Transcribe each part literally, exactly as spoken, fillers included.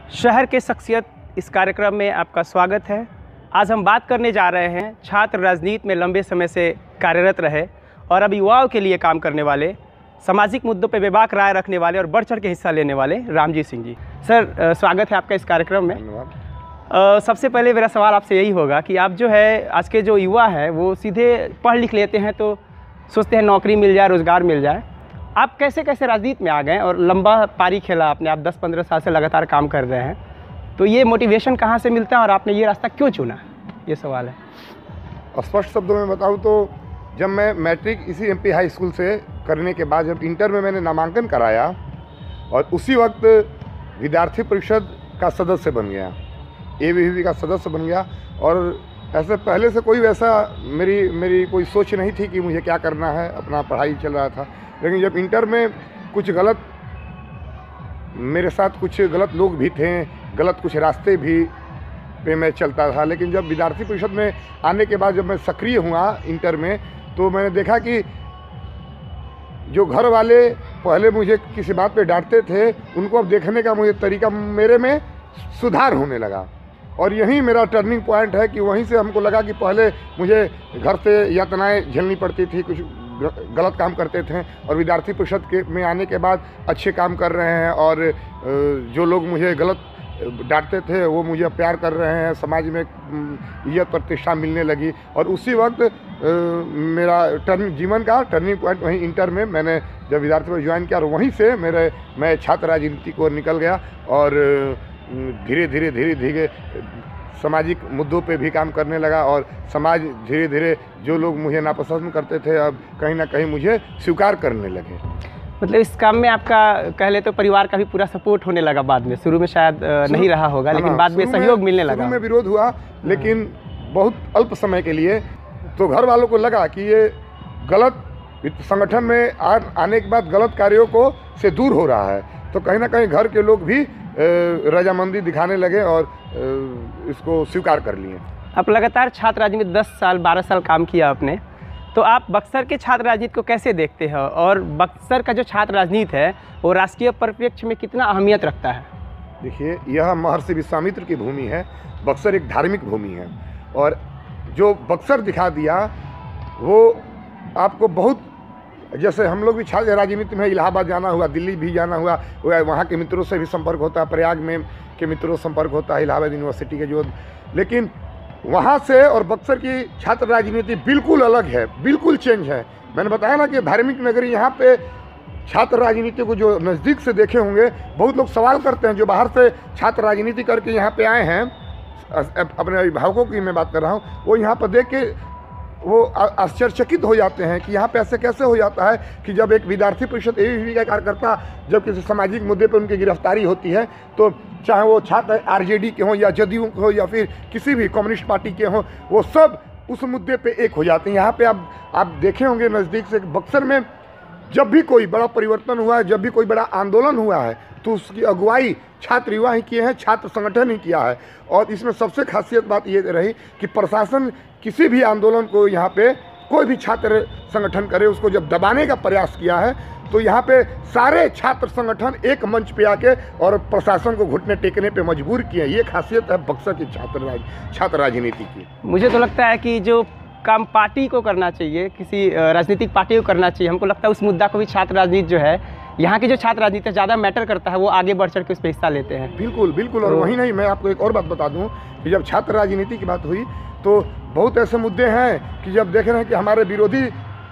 शहर के शख्सियत इस कार्यक्रम में आपका स्वागत है। आज हम बात करने जा रहे हैं छात्र राजनीति में लंबे समय से कार्यरत रहे और अब युवाओं के लिए काम करने वाले, सामाजिक मुद्दों पर बेबाक राय रखने वाले और बढ़ चढ़ के हिस्सा लेने वाले रामजीत सिंह जी। सर, स्वागत है आपका इस कार्यक्रम में। धन्यवाद। सबसे पहले मेरा सवाल आपसे यही होगा कि आप जो है आज के जो युवा है वो सीधे पढ़ लिख लेते हैं तो सोचते हैं नौकरी मिल जाए, रोज़गार मिल जाए। आप कैसे कैसे राजनीति में आ गए और लंबा पारी खेला आपने, आप दस पंद्रह साल से लगातार काम कर रहे हैं, तो ये मोटिवेशन कहाँ से मिलता है और आपने ये रास्ता क्यों चुना, ये सवाल है। स्पष्ट शब्दों में बताऊँ तो जब मैं मैट्रिक इसी एमपी हाई स्कूल से करने के बाद जब इंटर में मैंने नामांकन कराया और उसी वक्त विद्यार्थी परिषद का सदस्य बन गया, ए बी वी पी का सदस्य बन गया। और ऐसे पहले से कोई वैसा मेरी मेरी कोई सोच नहीं थी कि मुझे क्या करना है, अपना पढ़ाई चल रहा था। लेकिन जब इंटर में कुछ गलत, मेरे साथ कुछ गलत लोग भी थे, गलत कुछ रास्ते भी पे मैं चलता था। लेकिन जब विद्यार्थी परिषद में आने के बाद जब मैं सक्रिय हुआ इंटर में, तो मैंने देखा कि जो घर वाले पहले मुझे किसी बात पे डांटते थे, उनको अब देखने का मुझे तरीका, मेरे में सुधार होने लगा। और यही मेरा टर्निंग पॉइंट है कि वहीं से हमको लगा कि पहले मुझे घर से यातनाएं झेलनी पड़ती थी, कुछ गलत काम करते थे, और विद्यार्थी परिषद के में आने के बाद अच्छे काम कर रहे हैं और जो लोग मुझे गलत डांटते थे वो मुझे प्यार कर रहे हैं, समाज में इज्जत प्रतिष्ठा मिलने लगी। और उसी वक्त मेरा टर्न जीवन का टर्निंग पॉइंट वहीं इंटर में मैंने जब विद्यार्थी परिषद ज्वाइन किया और वहीं से मेरे मैं छात्र राजनीति को निकल गया और धीरे धीरे धीरे धीरे सामाजिक मुद्दों पे भी काम करने लगा। और समाज धीरे धीरे जो लोग मुझे नापसंद करते थे अब कहीं ना कहीं मुझे स्वीकार करने लगे। मतलब इस काम में आपका कह ले तो परिवार का भी पूरा सपोर्ट होने लगा बाद में। शुरू में शायद नहीं रहा होगा, लेकिन बाद में सहयोग मिलने लगा। शुरू में विरोध हुआ, लेकिन बहुत अल्प समय के लिए। तो घर वालों को लगा कि ये गलत संगठन में आ, आने के बाद गलत कार्यों को से दूर हो रहा है, तो कहीं ना कहीं घर के लोग भी रजामंदी दिखाने लगे और इसको स्वीकार कर लिए। आप लगातार छात्र राजनीति में दस साल बारह साल काम किया आपने, तो आप बक्सर के छात्र राजनीति को कैसे देखते हैं और बक्सर का जो छात्र राजनीति है वो राष्ट्रीय परिप्रेक्ष्य में कितना अहमियत रखता है? देखिए, यह महर्षि विश्वामित्र की भूमि है। बक्सर एक धार्मिक भूमि है और जो बक्सर दिखा दिया वो आपको बहुत, जैसे हम लोग भी छात्र राजनीति में इलाहाबाद जाना हुआ, दिल्ली भी जाना हुआ, वहाँ के मित्रों से भी संपर्क होता है, प्रयाग में के मित्रों से संपर्क होता है, इलाहाबाद यूनिवर्सिटी के जो, लेकिन वहाँ से और बक्सर की छात्र राजनीति बिल्कुल अलग है, बिल्कुल चेंज है। मैंने बताया ना कि धार्मिक नगरी, यहाँ पे छात्र राजनीति को जो नज़दीक से देखे होंगे, बहुत लोग सवाल करते हैं जो बाहर से छात्र राजनीति करके यहाँ पे आए हैं, अपने अभिभावकों की मैं बात कर रहा हूँ, वो यहाँ पर देख के वो आश्चर्यचकित हो जाते हैं कि यहाँ पे ऐसे कैसे हो जाता है कि जब एक विद्यार्थी परिषद ए बी वी पी का कार्यकर्ता जब किसी सामाजिक मुद्दे पर उनकी गिरफ्तारी होती है, तो चाहे वो छात्र आर जे डी के हों या जदयू के हो या फिर किसी भी कम्युनिस्ट पार्टी के हों, वो सब उस मुद्दे पे एक हो जाते हैं। यहाँ पे आप आप देखे होंगे नज़दीक से, बक्सर में जब भी कोई बड़ा परिवर्तन हुआ है, जब भी कोई बड़ा आंदोलन हुआ है, तो उसकी अगुवाई छात्र युवा ही किए हैं, छात्र संगठन ही किया है। और इसमें सबसे खासियत बात ये रही कि प्रशासन किसी भी आंदोलन को यहाँ पे कोई भी छात्र संगठन करे, उसको जब दबाने का प्रयास किया है, तो यहाँ पे सारे छात्र संगठन एक मंच पे आके और प्रशासन को घुटने टेकने पे मजबूर किए। ये खासियत है बक्सर की छात्र राज, छात्र राजनीति की। मुझे तो लगता है कि जो काम पार्टी को करना चाहिए, किसी राजनीतिक पार्टी को करना चाहिए, हमको लगता है उस मुद्दा को भी छात्र राजनीति जो है, यहाँ की जो छात्र राजनीति ज़्यादा मैटर करता है, वो आगे बढ़ चढ़ के उस पर हिस्सा लेते हैं। बिल्कुल बिल्कुल। और वही नहीं, मैं आपको एक और बात बता दूँ कि जब छात्र राजनीति की बात हुई तो बहुत ऐसे मुद्दे हैं कि जब देख रहे हैं कि हमारे विरोधी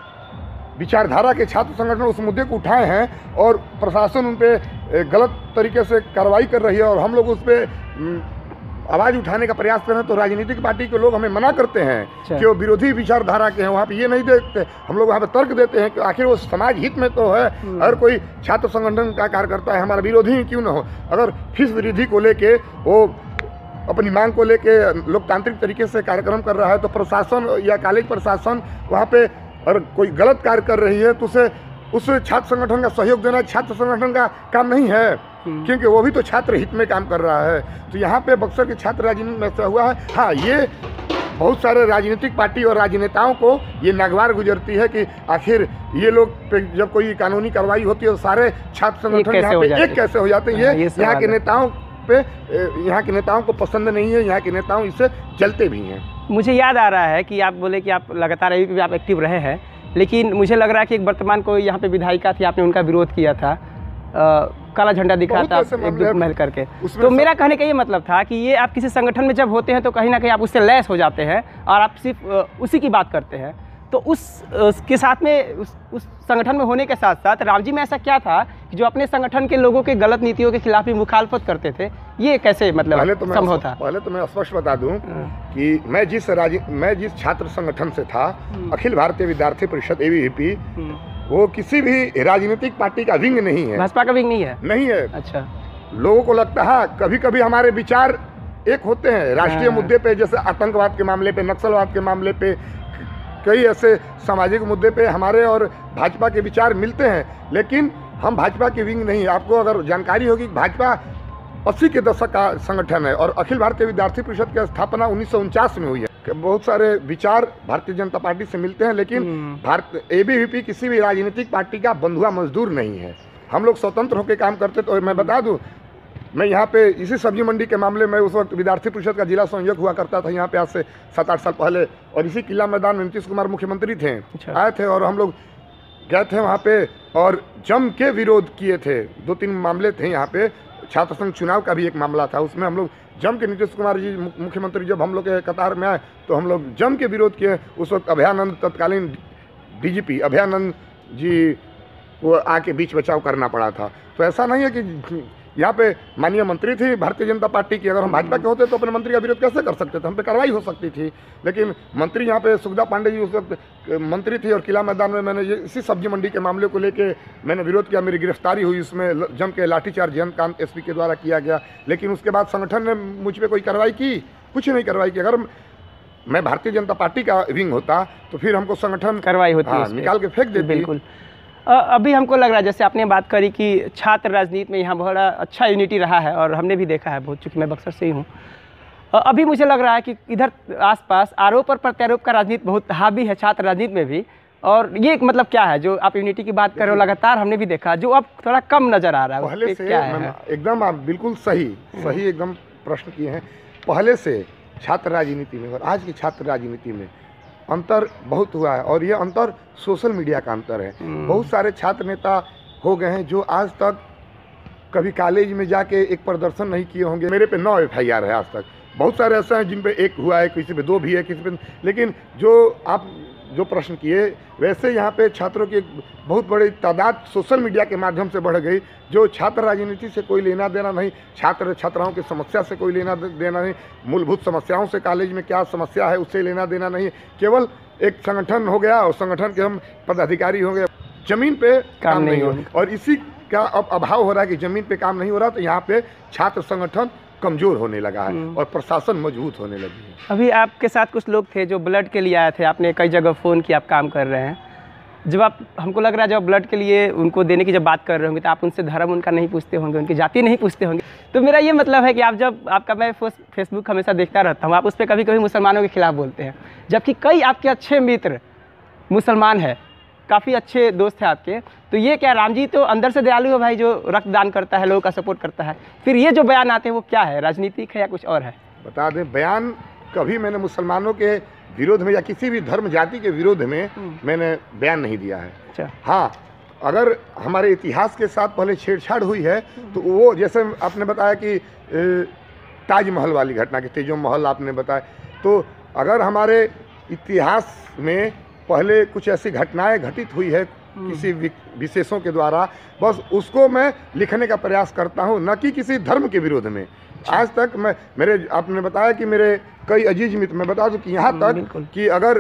विचारधारा के छात्र संगठन उस मुद्दे को उठाए हैं और प्रशासन उन पर गलत तरीके से कार्रवाई कर रही है और हम लोग उस पर आवाज़ उठाने का प्रयास कर रहे हैं, तो राजनीतिक पार्टी के लोग हमें मना करते हैं कि वो विरोधी विचारधारा के हैं। वहाँ पे ये नहीं देखते, हम लोग वहाँ पे तर्क देते हैं कि आखिर वो समाज हित में तो है। अगर कोई छात्र संगठन का कार्यकर्ता है, हमारा विरोधी ही क्यों ना हो, अगर फीस वृद्धि को लेके वो अपनी मांग को लेके लोकतांत्रिक तरीके से कार्यक्रम कर रहा है, तो प्रशासन या कॉलेज प्रशासन वहाँ पे अगर कोई गलत कार्य कर रही है तो उसे उस छात्र संगठन का सहयोग देना छात्र संगठन का काम नहीं है, क्योंकि वो भी तो छात्र हित में काम कर रहा है। तो यहाँ पे बक्सर के छात्र राजनीति में ऐसा हुआ है। हाँ, ये बहुत सारे राजनीतिक पार्टी और राजनेताओं को ये नागवार गुजरती है कि आखिर ये लोग पे जब कोई कानूनी कार्रवाई होती है तो सारे छात्र संगठन यहाँ पे एक कैसे हो जाते हैं। ये यहाँ के नेताओं पे यहाँ के नेताओं को पसंद नहीं है, यहाँ के नेताओं इससे जलते भी हैं। मुझे याद आ रहा है कि आप बोले कि आप लगातार अभी भी आप एक्टिव रहे हैं, लेकिन मुझे लग रहा है कि एक वर्तमान कोई यहाँ पे विधायिका थी, आपने उनका विरोध किया था, आ, काला झंडा दिखा था एक दो महल करके। तो मेरा कहने का ये मतलब था कि ये आप किसी संगठन में जब होते हैं तो कहीं ना कहीं आप उससे लैस हो जाते हैं और आप सिर्फ उसी की बात करते हैं। तो उस उसके साथ में उस उस संगठन में होने के साथ साथ राम जी में ऐसा क्या था कि जो अपने संगठन के लोगों के गलत नीतियों के खिलाफ भी मुखालफत करते थे, ये कैसे मतलब पहले तो संभव था? पहले तो मैं स्पष्ट बता दूं कि मैं जिस राज मैं जिस छात्र संगठन से था, अखिल भारतीय विद्यार्थी परिषद ए बी वी पी, वो किसी भी राजनीतिक पार्टी का विंग नहीं है। भाजपा का विंग नहीं है? नहीं है। अच्छा। लोगों को लगता है कभी कभी हमारे विचार एक होते हैं राष्ट्रीय मुद्दे पे, जैसे आतंकवाद के मामले पे, नक्सलवाद के मामले पे, कई ऐसे सामाजिक मुद्दे पे हमारे और भाजपा के विचार मिलते हैं, लेकिन हम भाजपा के विंग नहीं। आपको अगर जानकारी होगी, भाजपा अस्सी के दशक का संगठन है और अखिल भारतीय विद्यार्थी परिषद की स्थापना उन्नीस सौ उनचास में हुई है। बहुत सारे विचार भारतीय जनता पार्टी से मिलते हैं, लेकिन Bharat A B V P किसी भी राजनीतिक पार्टी का बंधुआ मजदूर नहीं है। हम लोग स्वतंत्र होकर काम करते। तो मैं बता दूं, मैं यहाँ पे इसी सब्जी मंडी के मामले में उस वक्त विद्यार्थी परिषद का जिला संयोजक हुआ करता था यहाँ पे, आज से सात आठ साल पहले, और इसी किला मैदान में नीतीश कुमार मुख्यमंत्री थे। अच्छा। आए थे और हम लोग गए थे वहाँ पे और जम के विरोध किए थे। दो तीन मामले थे यहाँ पे, छात्र संघ चुनाव का भी एक मामला था, उसमें हम लोग जम के, नीतीश कुमार जी मुख्यमंत्री जब हम लोग के कतार में आए तो हम लोग जम के विरोध किए। उस वक्त अभयानंद, तत्कालीन D G P Abhayanand ji को आके बीच बचाव करना पड़ा था। तो ऐसा नहीं है कि यहाँ पे माननीय मंत्री थी भारतीय जनता पार्टी की, अगर हम भाजपा के होते तो अपने मंत्री का विरोध कैसे कर सकते थे? हम पे कार्रवाई हो सकती थी। लेकिन मंत्री यहाँ पे सुखदा पांडे जी उस वक्त मंत्री थी और किला मैदान में मैंने ये इसी सब्जी मंडी के मामले को लेके मैंने विरोध किया, मेरी गिरफ्तारी हुई, उसमें जम के लाठीचार्ज जयंतकांत एस पी के द्वारा किया गया। लेकिन उसके बाद संगठन ने मुझ पर कोई कार्रवाई की? कुछ नहीं कार्रवाई की। अगर मैं भारतीय जनता पार्टी का विंग होता तो फिर हमको संगठन कार्रवाई होती, निकाल के फेंक देती। बिल्कुल। अभी हमको लग रहा है, जैसे आपने बात करी कि छात्र राजनीति में यहाँ बड़ा अच्छा यूनिटी रहा है और हमने भी देखा है बहुत, चूँकि मैं बक्सर से ही हूँ। अभी मुझे लग रहा है कि इधर आसपास आरोप और प्रत्यारोप का राजनीति बहुत हावी है छात्र राजनीति में भी, और ये एक मतलब क्या है जो आप यूनिटी की बात कर रहे हो, लगातार हमने भी देखा, जो अब थोड़ा कम नज़र आ रहा है? पहले से क्या है? एकदम आप बिल्कुल सही सही एकदम प्रश्न किए हैं। पहले से छात्र राजनीति में और आज की छात्र राजनीति में अंतर बहुत हुआ है, और ये अंतर सोशल मीडिया का अंतर है। बहुत सारे छात्र नेता हो गए हैं जो आज तक कभी कॉलेज में जाके एक प्रदर्शन नहीं किए होंगे। मेरे पे नौ एफ आई आर है आज तक। बहुत सारे ऐसे हैं जिन पे एक हुआ है, किसी पे दो भी है, किसी पे, लेकिन जो आप जो प्रश्न किए वैसे यहाँ पे छात्रों की बहुत बड़ी तादाद सोशल मीडिया के माध्यम से बढ़ गई। जो छात्र राजनीति से कोई लेना देना नहीं, छात्र छात्राओं की समस्या से कोई लेना देना नहीं, मूलभूत समस्याओं से कॉलेज में क्या समस्या है उससे लेना देना नहीं, केवल एक संगठन हो गया और संगठन के हम पदाधिकारी हो गए, जमीन पे काम, काम नहीं हो। और इसी का अब अभाव हो रहा है कि जमीन पे काम नहीं हो रहा, तो यहाँ पे छात्र संगठन कमज़ोर होने लगा है और प्रशासन मजबूत होने लगी है। अभी आपके साथ कुछ लोग थे जो ब्लड के लिए आए थे, आपने कई जगह फ़ोन किया, आप काम कर रहे हैं। जब आप, हमको लग रहा है जब ब्लड के लिए उनको देने की जब बात कर रहे होंगे तो आप उनसे धर्म उनका नहीं पूछते होंगे, उनकी जाति नहीं पूछते होंगे। तो मेरा ये मतलब है कि आप जब, आपका मैं फेसबुक हमेशा देखता रहता हूँ, आप उस पर कभी कभी मुसलमानों के खिलाफ बोलते हैं, जबकि कई आपके अच्छे मित्र मुसलमान हैं, काफ़ी अच्छे दोस्त हैं आपके। तो ये क्या, राम जी तो अंदर से दयालु है भाई, जो रक्तदान करता है, लोगों का सपोर्ट करता है, फिर ये जो बयान आते हैं वो क्या है, राजनीतिक है या कुछ और है? बता दें, बयान कभी मैंने मुसलमानों के विरोध में या किसी भी धर्म जाति के विरोध में मैंने बयान नहीं दिया है। अच्छा। हाँ, अगर हमारे इतिहास के साथ पहले छेड़छाड़ हुई है तो वो, जैसे आपने बताया कि ताजमहल वाली घटना की, तेजो महल आपने बताया, तो अगर हमारे इतिहास में पहले कुछ ऐसी घटनाएं घटित हुई है किसी विशेषों के द्वारा, बस उसको मैं लिखने का प्रयास करता हूं, न कि किसी धर्म के विरोध में। आज तक मैं, मेरे, आपने बताया कि मेरे कई अजीज मित्र, मैं बता दूं कि यहाँ तक कि अगर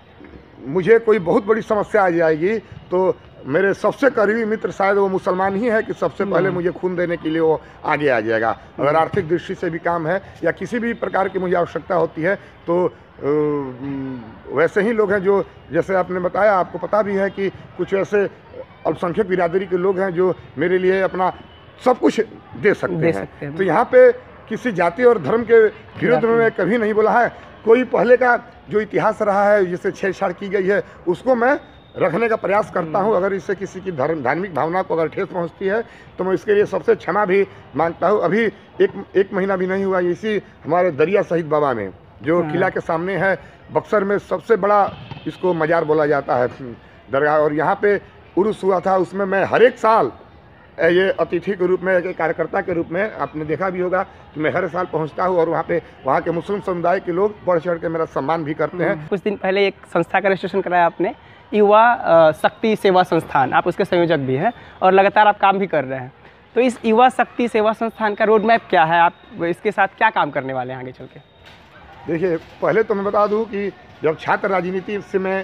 मुझे कोई बहुत बड़ी समस्या आ जाएगी तो मेरे सबसे करीबी मित्र शायद वो मुसलमान ही है कि सबसे पहले मुझे खून देने के लिए वो आगे आ जाएगा। अगर आर्थिक दृष्टि से भी काम है या किसी भी प्रकार की मुझे आवश्यकता होती है तो वैसे ही लोग हैं जो, जैसे आपने बताया, आपको पता भी है कि कुछ ऐसे अल्पसंख्यक बिरादरी के लोग हैं जो मेरे लिए अपना सब कुछ दे सकते, दे हैं। सकते हैं। तो यहाँ पे किसी जाति और धर्म के विरुद्ध में मैं कभी नहीं बोला है। कोई पहले का जो इतिहास रहा है जिससे छेड़छाड़ की गई है उसको मैं रखने का प्रयास करता हूँ। अगर इससे किसी की धर्म धार्मिक भावना को अगर ठेस पहुँचती है तो मैं इसके लिए सबसे क्षमा भी मांगता हूँ। अभी एक एक महीना भी नहीं हुआ, इसी हमारे दरिया शहीद बाबा में जो किला के सामने है, बक्सर में सबसे बड़ा इसको मज़ार बोला जाता है दरगाह, और यहाँ पे उर्स हुआ था। उसमें मैं हर एक साल ये अतिथि के रूप में, एक कार्यकर्ता के रूप में, आपने देखा भी होगा कि मैं हर साल पहुंचता हूं और वहाँ पे वहाँ के मुस्लिम समुदाय के लोग बढ़ चढ़ के मेरा सम्मान भी करते हैं। कुछ दिन पहले एक संस्था का रजिस्ट्रेशन कराया आपने, युवा शक्ति सेवा संस्थान, आप उसके संयोजक भी हैं और लगातार आप काम भी कर रहे हैं। तो इस युवा शक्ति सेवा संस्थान का रोड मैप क्या है, आप इसके साथ क्या काम करने वाले हैं आगे चल के? देखिए, पहले तो मैं बता दूँ कि जब छात्र राजनीति से मैं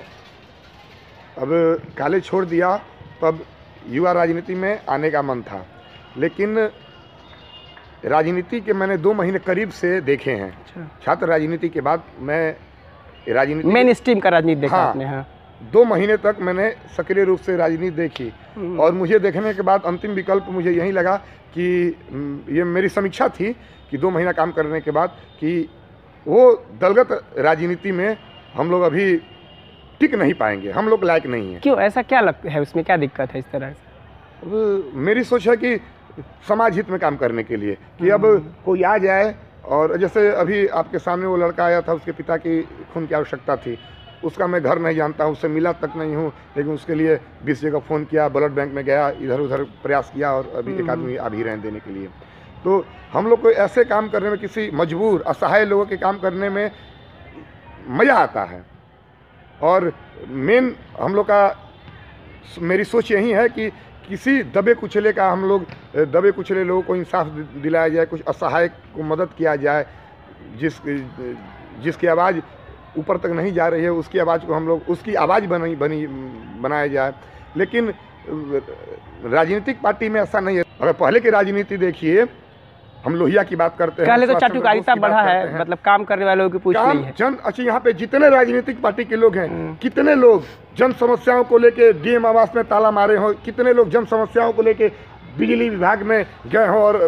अब कॉलेज छोड़ दिया तब युवा राजनीति में आने का मन था, लेकिन राजनीति के मैंने दो महीने करीब से देखे हैं। अच्छा। छात्र राजनीति के बाद मैं राजनीति मेन स्ट्रीम का राजनीति देखा हाँ, आपने? हाँ, दो महीने तक मैंने सक्रिय रूप से राजनीति देखी और मुझे देखने के बाद अंतिम विकल्प मुझे यही लगा कि ये मेरी समीक्षा थी कि दो महीना काम करने के बाद कि वो दलगत राजनीति में हम लोग अभी टिक नहीं पाएंगे, हम लोग लायक नहीं हैं। क्यों, ऐसा क्या लगता है, उसमें क्या दिक्कत है इस तरह से? अब मेरी सोच है कि समाज हित में काम करने के लिए कि अब कोई आ जाए, और जैसे अभी आपके सामने वो लड़का आया था, उसके पिता की खून की आवश्यकता थी, उसका मैं घर नहीं जानता हूँ, उससे मिला तक नहीं हूँ, लेकिन उसके लिए बीस जगह फ़ोन किया, ब्लड बैंक में गया, इधर उधर प्रयास किया और अभी एक आदमी आ भी रहे देने के लिए। तो हम लोग को ऐसे काम करने में, किसी मजबूर असहाय लोगों के काम करने में मज़ा आता है। और मेन हम लोग का, मेरी सोच यही है कि किसी दबे कुचले का, हम लोग दबे कुचले लोगों को इंसाफ दिलाया जाए, कुछ असहाय को मदद किया जाए, जिस जिसकी आवाज़ ऊपर तक नहीं जा रही है उसकी आवाज़ को हम लोग, उसकी आवाज़ बनी बनी बनाया जाए। लेकिन राजनीतिक पार्टी में ऐसा नहीं है। अगर पहले की राजनीति देखिए, हम लोहिया की बात करते हैं, पहले तो चाटुकारिता बढ़ा है, मतलब काम करने वाले लोगों की पूछ नहीं है। जन अच्छा, यहाँ पे जितने राजनीतिक पार्टी के लोग हैं, कितने लोग जन समस्याओं को लेके डीएम आवास में ताला मारे हो, कितने लोग जन समस्याओं को लेके बिजली विभाग में गए हों और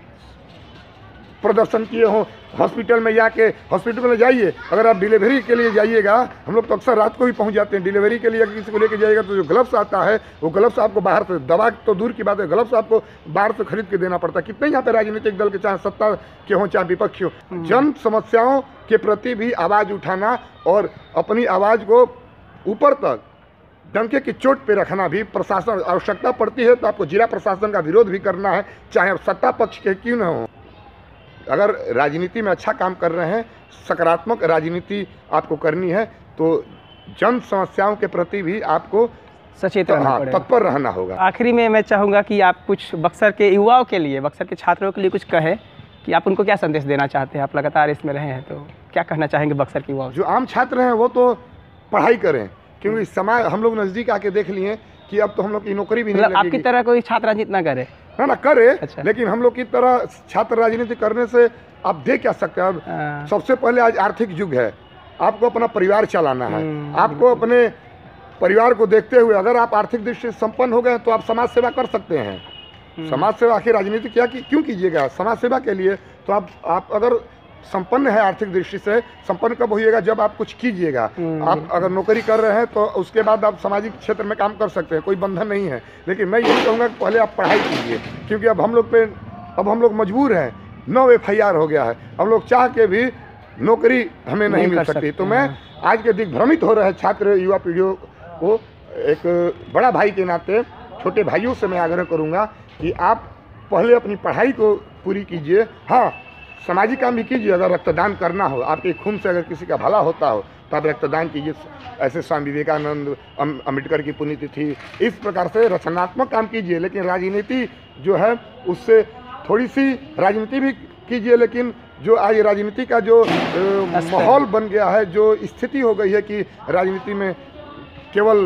प्रदर्शन किए हों। हॉस्पिटल में जाके, हॉस्पिटल में जाइए, अगर आप डिलीवरी के लिए जाइएगा, हम लोग तो अक्सर रात को ही पहुंच जाते हैं, डिलीवरी के लिए अगर किसी को लेके जाइएगा तो जो ग्लव्स आता है, वो ग्लव्स आपको बाहर से, दवा तो दूर की बात है, ग्लव्स आपको बाहर से खरीद के देना पड़ता है। कितने यहाँ पे राजनीतिक दल के, चाहे सत्ता के हों चाहे विपक्ष हो, जन समस्याओं के प्रति भी आवाज़ उठाना और अपनी आवाज़ को ऊपर तक डंके की चोट पे रखना भी प्रशासन, आवश्यकता पड़ती है तो आपको जिला प्रशासन का विरोध भी करना है, चाहे सत्ता पक्ष के क्यों न हो। अगर राजनीति में अच्छा काम कर रहे हैं, सकारात्मक राजनीति आपको करनी है, तो जन समस्याओं के प्रति भी आपको सचेत रहना पड़ेगा, तत्पर रहना होगा। आखिरी में मैं चाहूँगा कि आप कुछ बक्सर के युवाओं के लिए, बक्सर के छात्रों के लिए कुछ कहें कि आप उनको क्या संदेश देना चाहते हैं। आप लगातार इसमें रहे हैं तो क्या कहना चाहेंगे बक्सर के युवाओं? जो आम छात्र हैं वो तो पढ़ाई करें, क्योंकि समय हम लोग नज़दीक आके देख लिए कि अब तो हम लोग की नौकरी भी नहीं लगेगी। आपकी तरह कोई छात्र राजनीति ना करे, है ना, करे। अच्छा। लेकिन हम लोग की तरह छात्र राजनीति करने से आप देख क्या सकते हैं। अब सबसे पहले आज आर्थिक युग है, आपको अपना परिवार चलाना है, आपको अपने परिवार को देखते हुए, अगर आप आर्थिक दृष्टि से संपन्न हो गए तो आप समाज सेवा कर सकते हैं। समाज सेवा आखिर राजनीति क्या की, क्यों कीजिएगा? समाज सेवा के लिए। तो आप आप अगर संपन्न है आर्थिक दृष्टि से, संपन्न कब होइएगा? जब आप कुछ कीजिएगा। आप अगर नौकरी कर रहे हैं तो उसके बाद आप सामाजिक क्षेत्र में काम कर सकते हैं, कोई बंधन नहीं है। लेकिन मैं यही कहूँगा कि पहले आप पढ़ाई कीजिए, क्योंकि अब हम लोग पे अब हम लोग मजबूर हैं। नौ एफ आई आर हो गया है, हम लोग चाह के भी नौकरी हमें नहीं मिल सकती। तो मैं आज के दिग्भ्रमित हो रहे छात्र युवा पीढ़ियों को एक बड़ा भाई के नाते छोटे भाइयों से मैं आग्रह करूँगा कि आप पहले अपनी पढ़ाई को पूरी कीजिए। हाँ, सामाजिक काम भी कीजिए। अगर रक्तदान करना हो, आपके खून से अगर किसी का भला होता हो तो आप रक्तदान कीजिए। ऐसे स्वामी विवेकानंद, अम्बेडकर की पुण्यतिथि, इस प्रकार से रचनात्मक काम कीजिए। लेकिन राजनीति जो है उससे थोड़ी सी राजनीति भी कीजिए। लेकिन जो आज राजनीति का जो माहौल बन गया है, जो स्थिति हो गई है कि राजनीति में केवल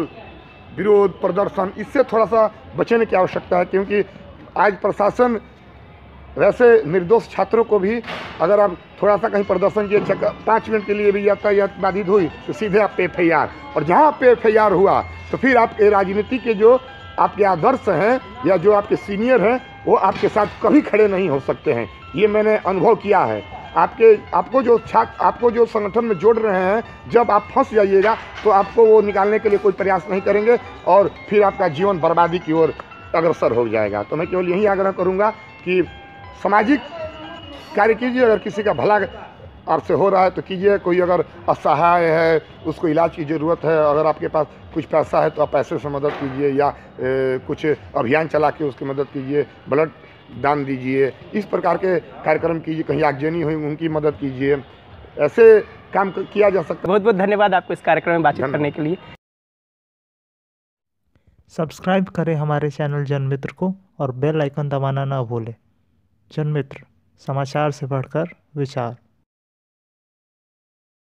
विरोध प्रदर्शन, इससे थोड़ा सा बचने की आवश्यकता है। क्योंकि आज प्रशासन वैसे निर्दोष छात्रों को भी, अगर आप थोड़ा सा कहीं प्रदर्शन किए, पाँच मिनट के लिए भी यातायात बाधित हुई तो सीधे आप पे एफ आई आर, और जहाँ पे एफ आई आर हुआ तो फिर आपके राजनीति के जो आपके आदर्श हैं या जो आपके सीनियर हैं वो आपके साथ कभी खड़े नहीं हो सकते हैं। ये मैंने अनुभव किया है। आपके आपको जो छात्र आपको जो संगठन में जोड़ रहे हैं, जब आप फंस जाइएगा तो आपको वो निकालने के लिए कोई प्रयास नहीं करेंगे और फिर आपका जीवन बर्बादी की ओर अग्रसर हो जाएगा। तो मैं केवल यही आग्रह करूँगा कि सामाजिक कार्य कीजिए, अगर किसी का भला आपसे हो रहा है तो कीजिए। कोई अगर असहाय है, उसको इलाज की ज़रूरत है, अगर आपके पास कुछ पैसा है तो आप पैसे से मदद कीजिए या ए, कुछ अभियान चला के उसकी मदद कीजिए, ब्लड दान दीजिए, इस प्रकार के कार्यक्रम कीजिए। कहीं आगजनी हुई उनकी मदद कीजिए, ऐसे काम किया जा सकता है। बहुत बहुत धन्यवाद आपको इस कार्यक्रम में बातचीत करने के लिए। सब्सक्राइब करें हमारे चैनल जनमित्र को और बेल आइकन दबाना ना भूलें। जनमित्र, समाचार से बढ़कर विचार।